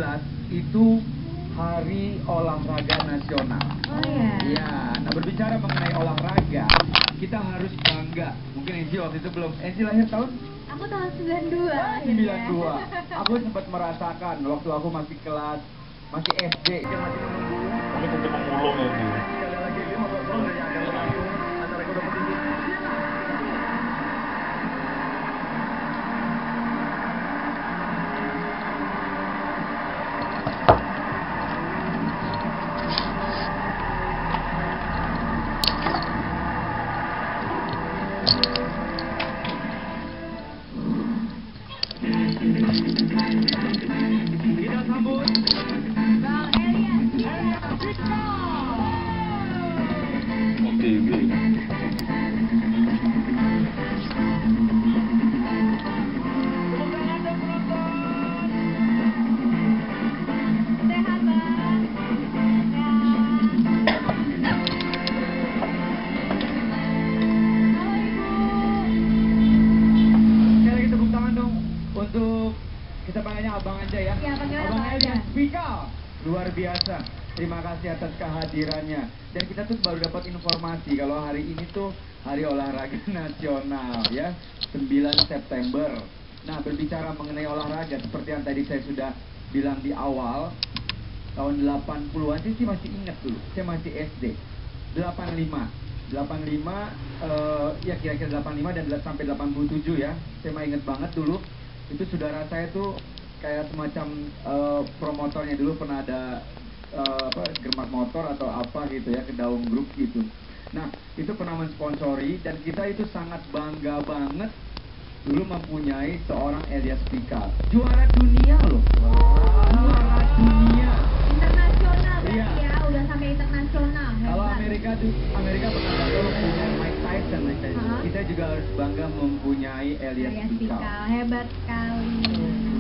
17 itu Hari Olahraga Nasional. Oh ya. Iya, nah berbicara mengenai olahraga, kita harus bangga. Mungkin Enji waktu itu belum. Enji lahir tahun? Aku tahun 92. 92. Aku sempat merasakan waktu aku masih masih SD. Dia masih menunggu. Kami untuk memulung ya. Sekali lagi 15 gol yang akan berlangsung antara kedua petinju. Kita sambut Bang Elias. Oke. Sehat, Bang. sekali lagi tepuk tangan dong untuk kita panggilnya abang aja ya. Iya, panggil Abang abang aja. Elias Pikal. Luar biasa. Terima kasih atas kehadirannya. Dan kita tuh baru dapat informasi kalau hari ini tuh Hari Olahraga Nasional ya, 9 September. Nah, berbicara mengenai olahraga seperti yang tadi saya sudah bilang di awal, tahun 80-an sih masih ingat dulu. Saya masih SD. 85 ya kira-kira 85 dan sampai 87 ya. Saya mah inget banget dulu. Itu saudara saya tuh kayak semacam promotornya dulu pernah ada Germat Motor atau apa gitu ya, ke Daung Group gitu. Nah, itu pernah mensponsori dan kita itu sangat bangga banget dulu mempunyai seorang Elias Pikal. Juara dunia loh. Juara dunia. Internasional berarti Iya. ya, udah sampai internasional. Kalau Hebat. Amerika pernah punya Mike Tyson. Hah? Kita juga harus bangga mempunyai Elias Elias Pikal. Pikal, hebat sekali.